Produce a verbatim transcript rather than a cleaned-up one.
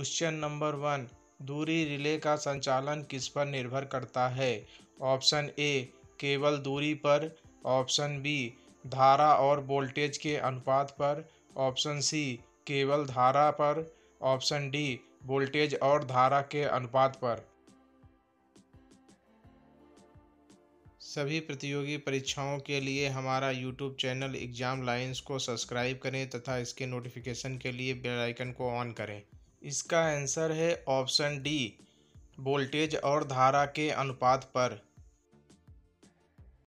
Question number one, दूरी relay का संचालन किस पर निर्भर करता है? ऑप्शन ए केवल दूरी पर, ऑप्शन बी धारा और वोल्टेज के अनुपात पर, ऑप्शन सी केवल धारा पर, ऑप्शन डी वोल्टेज और धारा के अनुपात पर। सभी प्रतियोगी परीक्षाओं के लिए हमारा यूट्यूब चैनल एग्जाम लाइन्स को सब्सक्राइब करें तथा इसके नोटिफिकेशन के लिए बेल आइकन को ऑन करें। इसका आंसर है ऑप्शन डी, वोल्टेज और धारा के अनुपात पर।